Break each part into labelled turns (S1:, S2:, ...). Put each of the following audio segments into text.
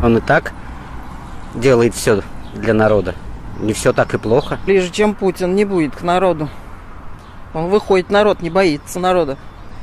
S1: Он и так делает все для народа. Не все так и плохо.
S2: Ближе, чем Путин, не будет к народу. Он выходит, народ не боится народа.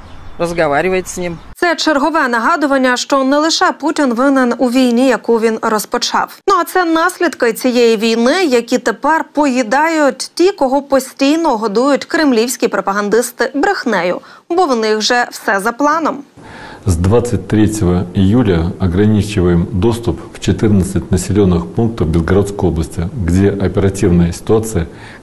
S2: Розмовляє з ним.
S3: Це чергове нагадування, що не лише Путін винен у війні, яку він розпочав. Ну а це наслідки цієї війни, які тепер поїдають ті, кого постійно годують кремлівські пропагандисти брехнею, бо в них же все за планом.
S4: С 23 июля ограничиваем доступ в 14 населенных пунктов Белгородской области, где оперативная ситуация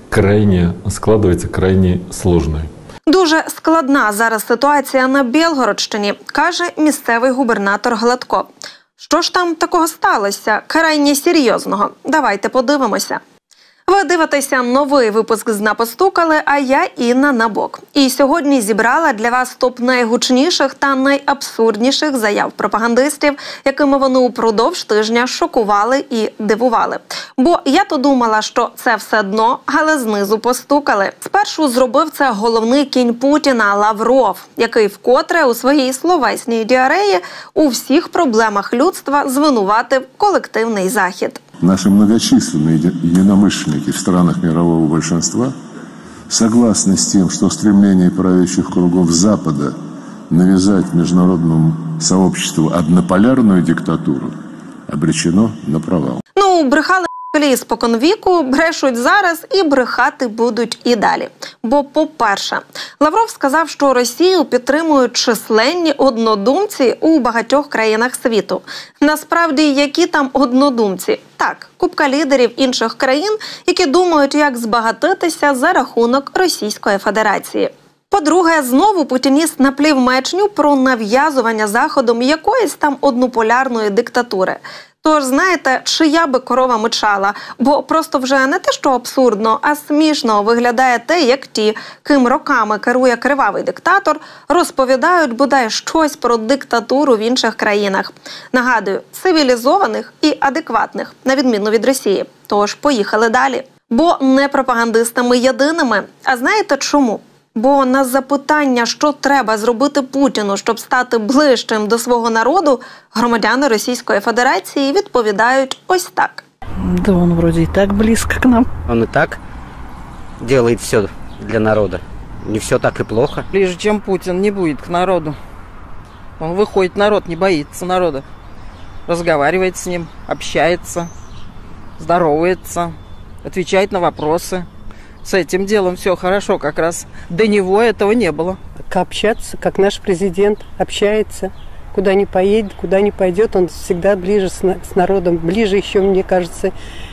S4: складывается крайне сложной.
S3: Дуже складна зараз ситуація на Білгородщині, каже місцевий губернатор Гладко. Що ж там такого сталося? Крайне серйозного. Давайте подивимося. Ви дивитеся новий випуск з «Напостукали», а я Інна Набок. І сьогодні зібрала для вас топ найгучніших та найабсурдніших заяв пропагандистів, якими вони упродовж тижня шокували і дивували. Бо я-то думала, що це все дно, але знизу постукали. Спершу зробив це головний кінь Путіна Лавров, який вкотре у своїй словесній діареї у всіх проблемах людства звинуватив колективний Захід.
S5: Наши многочисленные единомышленники в странах мирового большинства согласны с тем, что стремление правящих кругов Запада навязать международному сообществу однополярную диктатуру обречено на провал.
S3: Ну, брехали споконвіку, брешуть зараз і брехати будуть і далі. Бо, по-перше, Лавров сказав, що Росію підтримують численні однодумці у багатьох країнах світу. Насправді, які там однодумці? Так, купка лідерів інших країн, які думають, як збагатитися за рахунок Російської Федерації. По-друге, знову путініст наплів маячню про нав'язування Заходом якоїсь там однополярної диктатури. Тож, знаєте, чия би корова мичала, бо просто вже не те, що абсурдно, а смішно виглядає те, як ті, ким роками керує кривавий диктатор, розповідають бодай щось про диктатуру в інших країнах. Нагадую, цивілізованих і адекватних, на відміну від Росії. Тож, поїхали далі. Бо не пропагандистами єдиними. А знаєте чому? Бо на запитання, що треба зробити Путіну, щоб стати ближчим до свого народу, громадяни Російської Федерації відповідають ось так.
S2: Да он вроде и так близко к нам.
S1: Он и так делает все для народа. Не все так и плохо.
S2: Ближе, чем Путин, не будет к народу. Он выходит, народ не боится народа. Разговаривает с ним, общается, здоровается, отвечает на вопросы. С этим делом все хорошо, как раз до него этого не было.
S6: Общаться, как наш президент общается, куда ни поедет, куда ни пойдет, он всегда ближе с народом, ближе еще, мне кажется.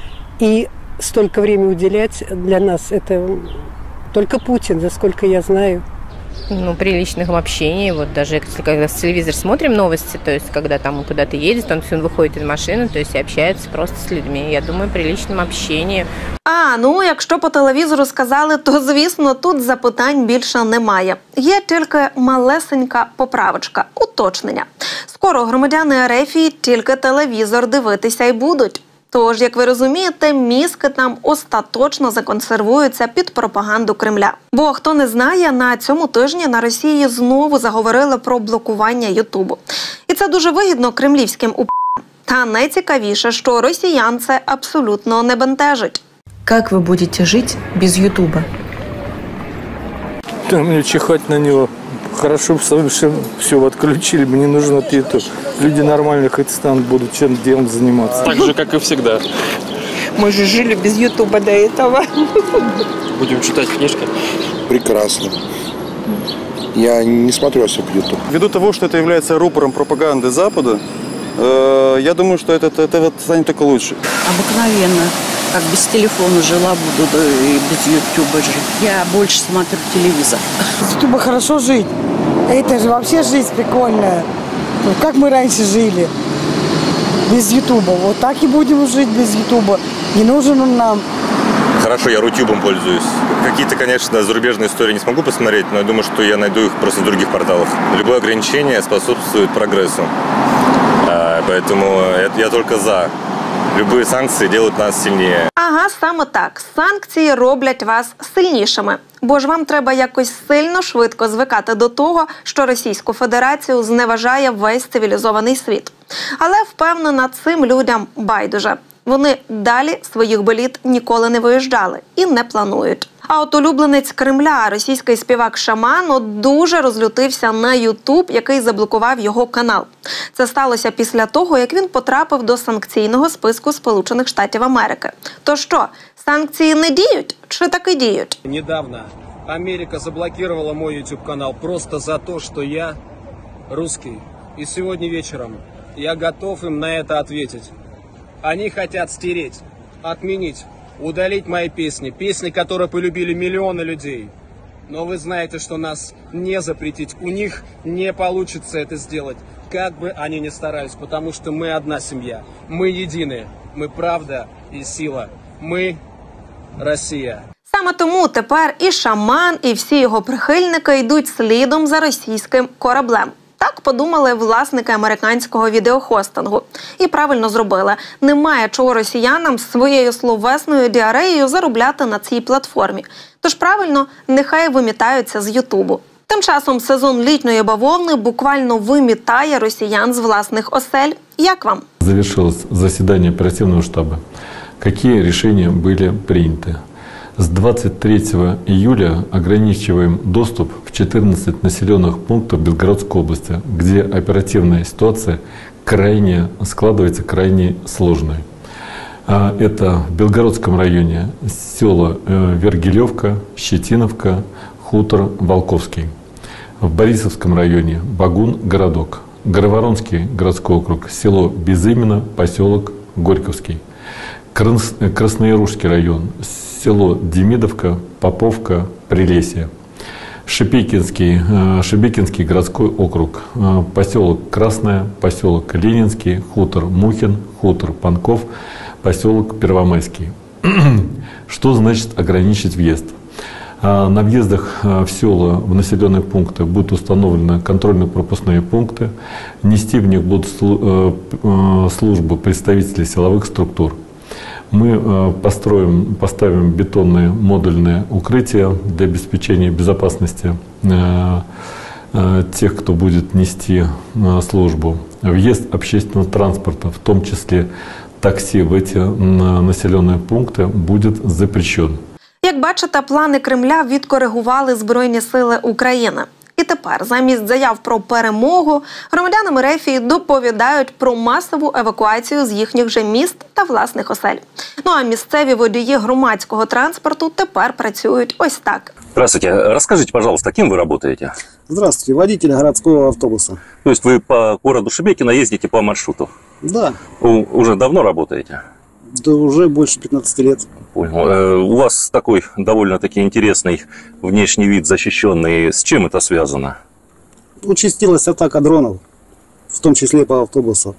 S6: И столько времени уделять для нас, это только Путин, за сколько я знаю.
S7: Ну, при личном общении, вот даже когда с телевизор смотрим новости, то есть когда там он куда-то едет, он выходит из машины, то есть и общается просто с людьми. Я думаю, при личном общении.
S3: Ну, якщо по телевізору сказали, то, звісно, тут запитань більше немає. Є тільки малесенька поправочка, уточнення. Скоро громадяни РФ тільки телевізор дивитися й будуть. Тож, як ви розумієте, мізки там остаточно законсервуються під пропаганду Кремля. Бо, хто не знає, на цьому тижні на Росії знову заговорили про блокування Ютубу. І це дуже вигідно кремлівським уп'ям. Та найцікавіше, що росіян це абсолютно не бентежить.
S8: Как вы будете жить без Ютуба?
S9: Да мне чихать на него. Хорошо совершенно все отключили, мне нужен ответ. Люди нормально хоть станут, будут чем делом заниматься.
S10: Так же, как и всегда.
S2: Мы же жили без Ютуба до этого.
S10: Будем читать книжки.
S11: Прекрасно. Я не смотрю особо Ютуб.
S12: Ввиду того, что это является рупором пропаганды Запада, я думаю, что это станет только лучше.
S13: Обыкновенно. Как без телефона жила, буду и без Ютуба жить. Я больше смотрю телевизор.
S14: Без Ютуба хорошо жить. Это же вообще жизнь прикольная. Как мы раньше жили. Без Ютуба. Вот так и будем жить без Ютуба. Не нужен он нам.
S15: Хорошо, я Рутюбом пользуюсь. Какие-то, конечно, зарубежные истории не смогу посмотреть, но я думаю, что я найду их просто в других порталах. Любое ограничение способствует прогрессу. Поэтому я только за любые санкции делают нас сильнее.
S3: Ага, саме так. Санкції роблять вас сильнішими. Бо ж вам треба якось сильно швидко звикати до того, що Російську Федерацію зневажає весь цивілізований світ. Але, впевнена, цим людям байдуже. Вони далі своїх боліт ніколи не виїжджали і не планують. А от улюбленець Кремля, російський співак Шаман, дуже розлютився на Ютуб, який заблокував його канал. Це сталося після того, як він потрапив до санкційного списку Сполучених Штатів Америки. То що, санкції не діють чи таки діють?
S16: Недавно Америка заблокировала мой YouTube-канал просто за то, что я русский. И сегодня вечером я готов им на это ответить. Они хотят стереть, отменить, удалить мои песни. Песни, которые полюбили миллионы людей. Но вы знаете, что нас не запретить. У них не получится это сделать, как бы они ни старались. Потому что мы одна семья. Мы едины. Мы правда и сила. Мы Россия.
S3: Саме тому тепер і Шаман, і всі його прихильники йдуть слідом за російським кораблем. Так подумали власники американського відеохостингу. І правильно зробили. Немає чого росіянам з своєю словесною діареєю заробляти на цій платформі. Тож правильно, нехай вимітаються з Ютубу. Тим часом сезон літньої бавовни буквально вимітає росіян з власних осель. Як вам?
S4: Завершилось заседание оперативного штаба. Какие решения были приняты? С 23 июля ограничиваем доступ в 14 населенных пунктов Белгородской области, где оперативная ситуация складывается крайне сложной. Это в Белгородском районе села Вергилевка, Щетиновка, хутор Волковский. В Борисовском районе Багун, городок. Гороворонский городской округ, село Безыменно, поселок Горьковский. Красноярушский район, село Демидовка, Поповка, Прилесье. Шебекинский городской округ, поселок Красное, поселок Ленинский, хутор Мухин, хутор Панков, поселок Первомайский. Что значит ограничить въезд? На въездах в села, в населенные пункты будут установлены контрольно-пропускные пункты. Нести в них будут службу представителей силовых структур. Мы поставим бетонные модульные укрытия для обеспечения безопасности тех, кто будет нести службу. Въезд общественного транспорта, в том числе такси, в эти населенные пункты будет запрещен.
S3: Як бачите, плани Кремля відкоригували Збройні сили України. І тепер, замість заяв про перемогу, громадянам РФ доповідають про масову евакуацію з їхніх же міст та власних осель. Ну а місцеві водії громадського транспорту тепер працюють ось так.
S17: Здравствуйте. Расскажите, пожалуйста, кем вы работаете?
S18: Здравствуйте. Водитель городского автобуса.
S17: То есть вы по городу Шебекино ездите по маршруту?
S18: Да.
S17: Уже давно работаете?
S18: Да уже больше 15 лет.
S17: Понял. У вас такой довольно-таки интересный внешний вид, защищенный. С чем это связано?
S18: Участилась атака дронов, в том числе по автобусу.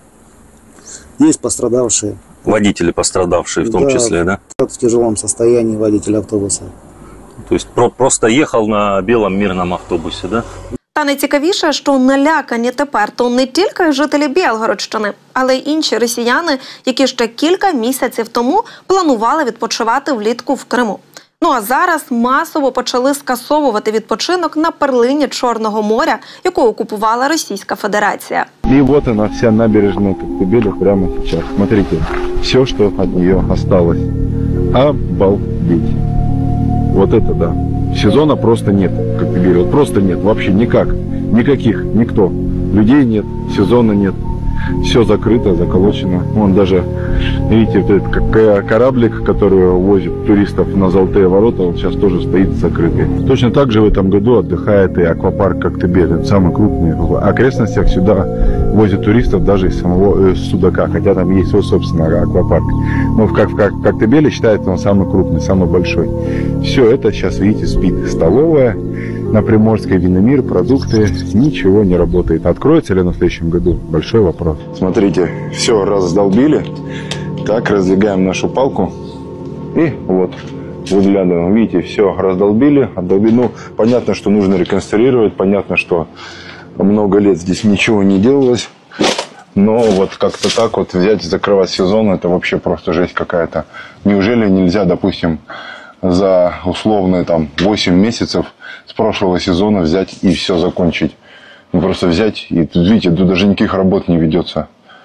S18: Есть пострадавшие.
S17: Водители пострадавшие в том числе, да?
S18: В тяжелом состоянии водитель автобуса.
S17: То есть просто ехал на белом мирном автобусе, да?
S3: Та найцікавіше, що налякані тепер то не тільки жителі Білгородщини, але й інші росіяни, які ще кілька місяців тому планували відпочивати влітку в Криму. Ну а зараз масово почали скасовувати відпочинок на перлині Чорного моря, яку окупувала Російська Федерація.
S19: И вот она, вся набережная Коктебеля прямо сейчас. Смотрите, все, что от нее осталось. Обалдеть. Вот это да. Сезона просто нет, как ты говорил, просто нет, вообще никак, никаких, никто. Людей нет, сезона нет, все закрыто, заколочено. Вон даже, видите, вот этот кораблик, который возит туристов на Золотые ворота, он сейчас тоже стоит закрытый. Точно так же в этом году отдыхает и аквапарк Коктебель, это самый крупный. В окрестностях сюда возят туристов даже из самого Судака, хотя там есть свой собственный аквапарк. Но в Коктебеле считается он самый крупный, самый большой. Все это сейчас, видите, спит. Столовая на Приморской, Виномир, продукты, ничего не работает. Откроется ли в следующем году? Большой вопрос. Смотрите, все раздолбили. Так, раздвигаем нашу палку. И вот, выглядываем. Видите, все раздолбили. Ну, понятно, что нужно реконструировать. Понятно, что много лет здесь ничего не делалось. Но вот как-то так вот взять и закрывать сезон, это вообще просто жесть какая-то. Неужели нельзя, допустим, за условные там 8 месяцев с прошлого сезона взять и все закончить? Ну, просто взять, и тут, видите, тут даже никаких работ не ведется.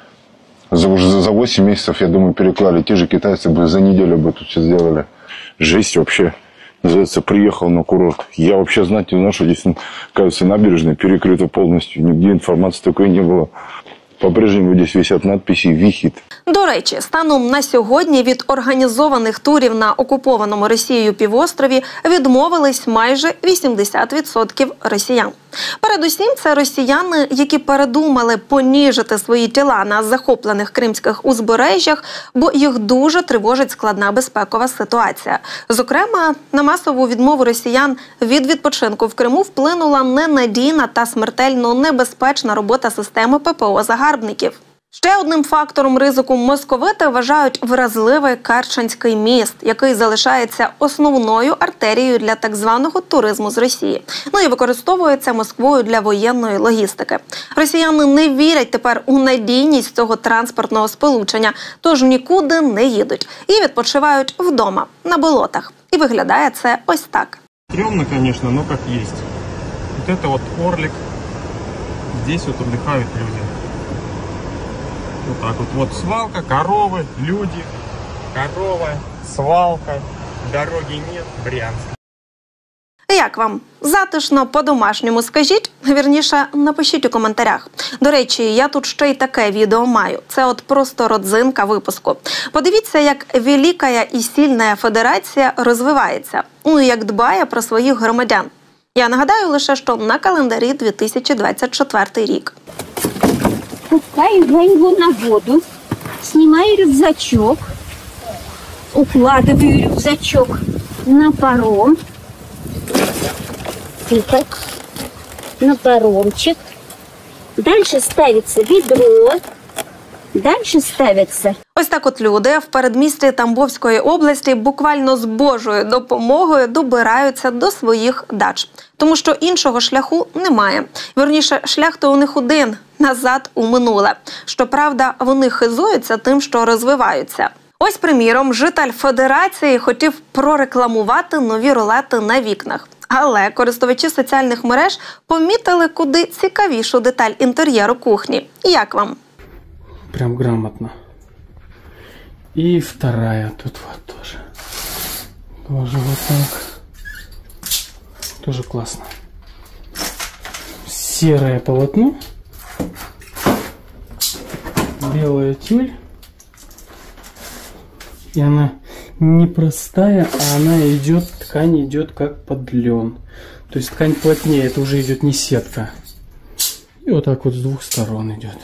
S19: Уже за 8 месяцев, я думаю, переклали. Те же китайцы бы за неделю бы тут все сделали. Жесть вообще. Называется, приехал на курорт. Я вообще знать не знал, что здесь, кажется, набережная перекрыта полностью. Нигде информации такой не было. По-прежнему здесь висять надписи «Вихід».
S3: До речі, станом на сьогодні від організованих турів на окупованому Росією півострові відмовились майже 80% росіян. Передусім, це росіяни, які передумали поніжити свої тіла на захоплених кримських узбережжях, бо їх дуже тривожить складна безпекова ситуація. Зокрема, на масову відмову росіян від відпочинку в Криму вплинула ненадійна та смертельно небезпечна робота системи ППО загарбників. Ще одним фактором ризику московити вважають вразливий Керченський міст, який залишається основною артерією для так званого туризму з Росії. Ну і використовується Москвою для воєнної логістики. Росіяни не вірять тепер у надійність цього транспортного сполучення, тож нікуди не їдуть і відпочивають вдома, на болотах. І виглядає це ось так.
S10: Стрёмно, конечно, но как есть. Вот это вот Орлик. Здесь вот отдыхают люди. Вот так вот. Вот свалка, коровы, люди, корова, свалка, дороги нет, Брянск.
S3: Як вам? Затишно, по-домашньому скажіть? Вірніше, напишіть у коментарях. До речі, я тут ще й таке відео маю. Це от просто родзинка випуску. Подивіться, як Великая і Сильная Федерація розвивається. Ну і як дбає про своїх громадян. Я нагадаю лише, що на календарі 2024 рік.
S20: Пускаю я его на воду, снимаю рюкзачок, укладываю рюкзачок на паром, так, на паромчик. Дальше ставится ведро, дальше ставится.
S3: Ось так от люди в передмісті Тамбовської області буквально з Божою допомогою добираються до своїх дач. Тому що іншого шляху немає. Вірніше, шлях-то у них один – назад у минуле. Щоправда, вони хизуються тим, що розвиваються. Ось, приміром, житель Федерації хотів прорекламувати нові ролети на вікнах. Але користувачі соціальних мереж помітили куди цікавішу деталь інтер'єру кухні. Як вам?
S21: Прям грамотно. И вторая тут вот тоже. Тоже вот так. Тоже классно. Серое полотно. Белая тюль. И она не простая, а она идет, ткань идет как под лен. То есть ткань плотнее, это уже идет не сетка. И вот так вот с двух сторон идет.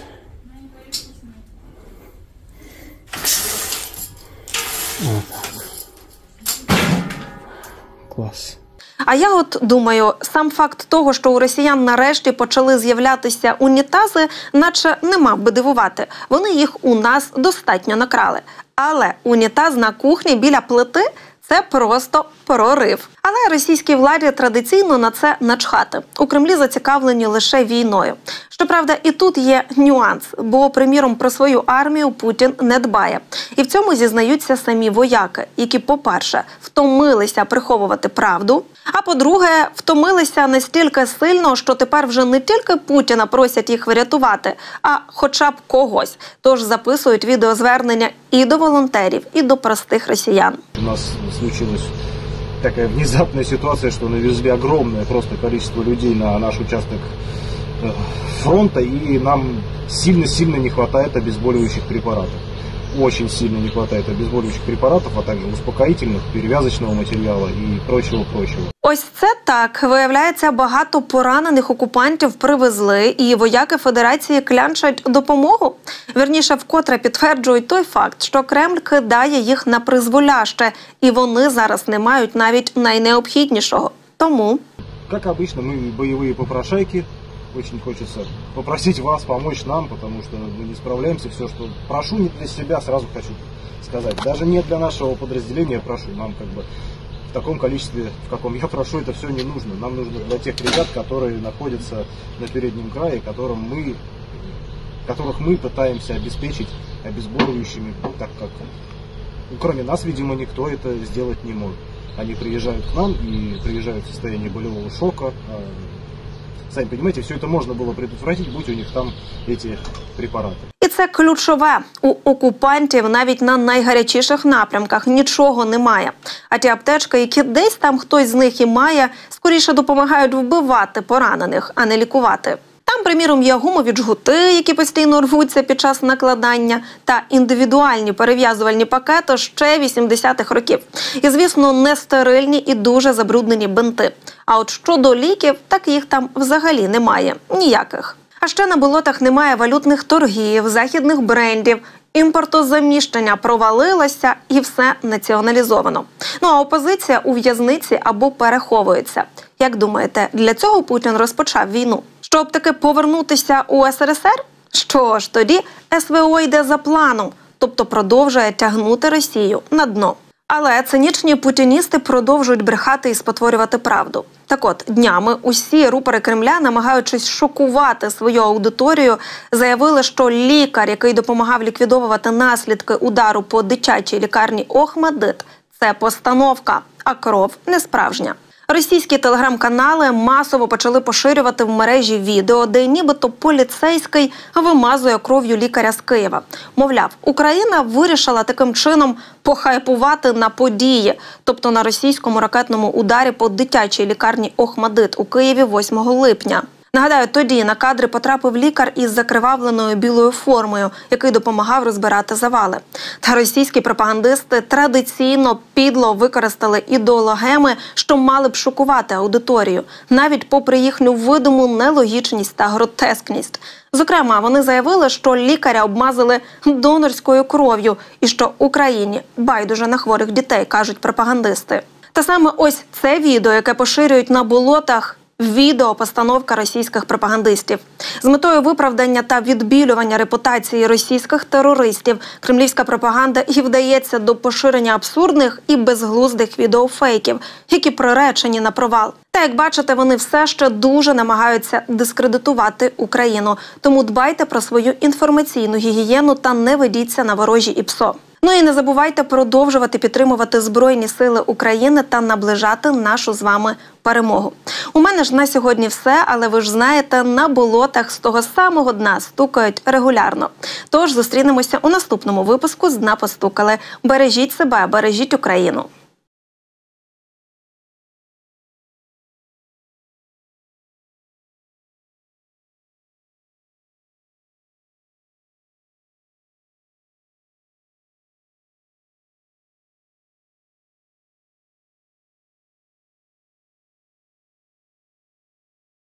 S21: Вот так. Класс.
S3: А я от думаю, сам факт того, що у росіян нарешті почали з'являтися унітази, наче не мав би дивувати. Вони їх у нас достатньо накрали. Але унітаз на кухні біля плити – це просто прорив. Але російській владі традиційно на це начхати. У Кремлі зацікавлені лише війною. Щоправда, і тут є нюанс, бо, приміром, про свою армію Путін не дбає. І в цьому зізнаються самі вояки, які, по-перше, втомилися приховувати правду, а по-друге, втомилися настільки сильно, що тепер вже не тільки Путіна просять їх врятувати, а хоча б когось. Тож записують відеозвернення і до волонтерів, і до простих росіян.
S22: У нас случилась такая внезапная ситуация, что навезли огромное просто количество людей на наш участок фронта, и нам сильно-сильно не хватает обезболивающих препаратов. Очень сильно не хватает обезболивающих препаратов, а также успокоительных, перевязочного материала и прочего-прочего.
S3: Ось це так. Виявляється, багато поранених окупантів привезли, і вояки Федерації клянчать допомогу. Вірніше, вкотре підтверджують той факт, що Кремль кидає їх на призволяще, і вони зараз не мають навіть найнеобхіднішого. Тому...
S22: Как обычно, мы боевые попрошайки. Очень хочется попросить вас помочь нам, потому что мы не справляемся. Все, что прошу не для себя, сразу хочу сказать. Даже не для нашего подразделения прошу. Нам как бы в таком количестве, в каком я прошу, это все не нужно. Нам нужно для тех ребят, которые находятся на переднем крае, которым мы которых мы пытаемся обеспечить обезболивающими, так как кроме нас, видимо, никто это сделать не может. Они приезжают к нам и приезжают в состоянии болевого шока. Сами понимаете, все это можно было предотвратить, будь у них там эти препараты.
S3: І це ключове. У окупантів навіть на найгарячіших напрямках нічого немає. А ті аптечки, які десь там хтось з них і має, скоріше допомагають вбивати поранених, а не лікувати. Там, приміром, є гумові джгути, які постійно рвуться під час накладання, та індивідуальні перев'язувальні пакети ще 80-х років. І, звісно, не стерильні і дуже забруднені бинти. А от щодо ліків, так їх там взагалі немає. Ніяких. А ще на болотах немає валютних торгів, західних брендів, імпортозаміщення провалилося і все націоналізовано. Ну а опозиція у в'язниці або переховується. Як думаєте, для цього Путін розпочав війну? Щоб таки повернутися у СРСР? Що ж, тоді СВО йде за планом, тобто продовжує тягнути Росію на дно. Але цинічні путіністи продовжують брехати і спотворювати правду. Так от, днями усі рупори Кремля, намагаючись шокувати свою аудиторію, заявили, що лікар, який допомагав ліквідовувати наслідки удару по дитячій лікарні Охмадит – це постановка, а кров не справжня. Російські телеграм-канали масово почали поширювати в мережі відео, де нібито поліцейський вимазує кров'ю лікаря з Києва. Мовляв, Україна вирішила таким чином похайпувати на події, тобто на російському ракетному ударі по дитячій лікарні Охмадит у Києві 8 липня. Нагадаю, тоді на кадри потрапив лікар із закривавленою білою формою, який допомагав розбирати завали. Та російські пропагандисти традиційно підло використали ідеологеми, що мали б шокувати аудиторію, навіть попри їхню видиму нелогічність та гротескність. Зокрема, вони заявили, що лікаря обмазали донорською кров'ю і що Україні байдуже на хворих дітей, кажуть пропагандисти. Та саме ось це відео, яке поширюють на болотах, відеопостановка російських пропагандистів. З метою виправдання та відбілювання репутації російських терористів кремлівська пропаганда і вдається до поширення абсурдних і безглуздих відеофейків, які приречені на провал. Та, як бачите, вони все ще дуже намагаються дискредитувати Україну. Тому дбайте про свою інформаційну гігієну та не ведіться на ворожі ІПСО. Ну і не забувайте продовжувати підтримувати Збройні Сили України та наближати нашу з вами перемогу. У мене ж на сьогодні все, але ви ж знаєте, на болотах з того самого дна стукають регулярно. Тож зустрінемося у наступному випуску з «Дна постукали». Бережіть себе, бережіть Україну.